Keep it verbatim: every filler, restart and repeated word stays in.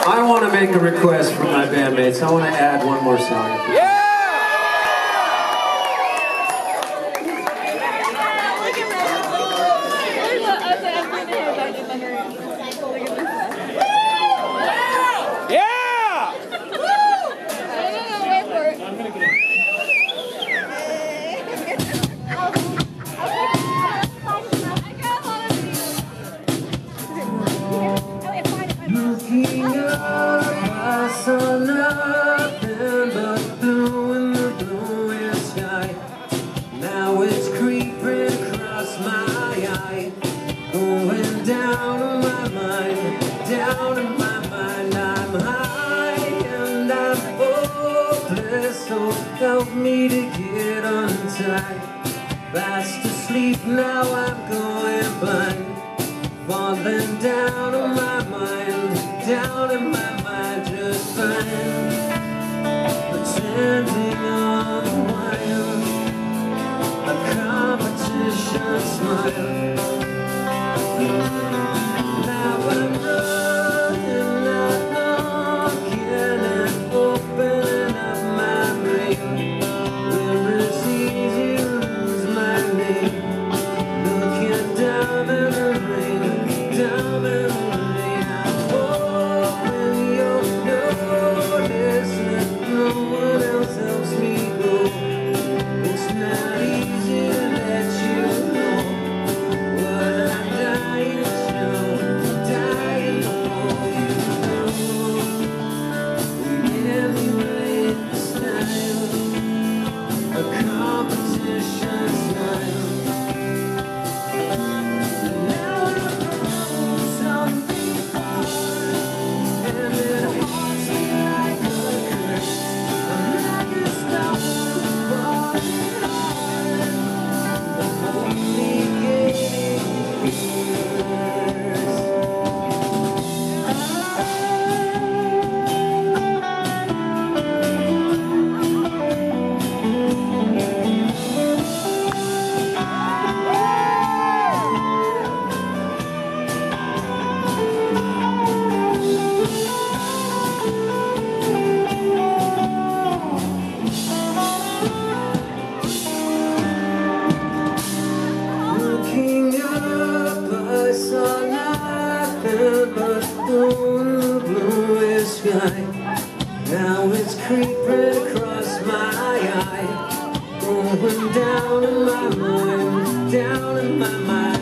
I want to make a request from my bandmates. I want to add one more song. Yeah! Looking up, I saw nothing but blue in the bluest sky. Now it's creeping across my eye, going down in my mind, down in my mind. I'm high and I'm hopeless, so help me to get untied. Fast asleep, now I'm going blind, falling down on my mind, down in my mind, just fine, pretending on the wire, a competition smile. Now I'm running, not knocking and opening up my brain, where it's easy to lose my name, looking down in the rain, down in the rain. I'm hoping you'll notice that no one else helps me go. It's not easy to let you know what I'm dying to show, dying for you know. We emulate the style, a competition smile. But blue in the bluest sky. Now it's creeping across my eye, going down in my mind, down in my mind.